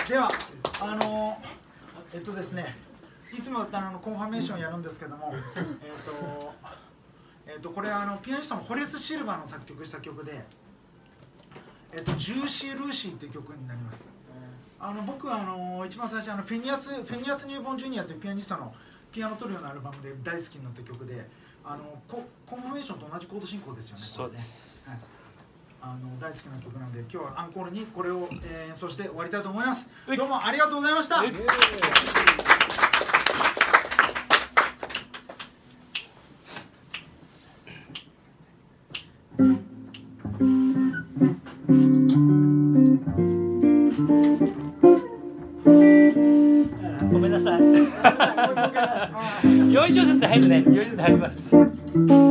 ではですね、いつもだったらコンファメーションやるんですけども、これはピアニストのホレス・シルバーの作曲した曲で、ジューシー・ルーシーっていう曲になります。僕は一番最初フェニアス・ニューボン・ジュニアっていうピアニストのピアノトリオのアルバムで大好きになった曲で、コンファメーションと同じコード進行ですよね。 そうです。 はい、大好きな曲なんで、今日はアンコールにこれを演奏して終わりたいと思います。どうもありがとうございました。 ごめんなさい。4小節で入るね。4小節で入ります。